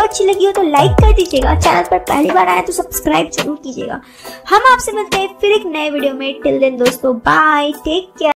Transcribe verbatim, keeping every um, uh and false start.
अच्छी लगी हो तो लाइक कर दीजिएगा, चैनल पर पहली बार आए तो सब्सक्राइब जरूर कीजिएगा। हम आपसे मिलते हैं फिर एक नए वीडियो में। टिल देन दोस्तों, बाय, टेक केयर।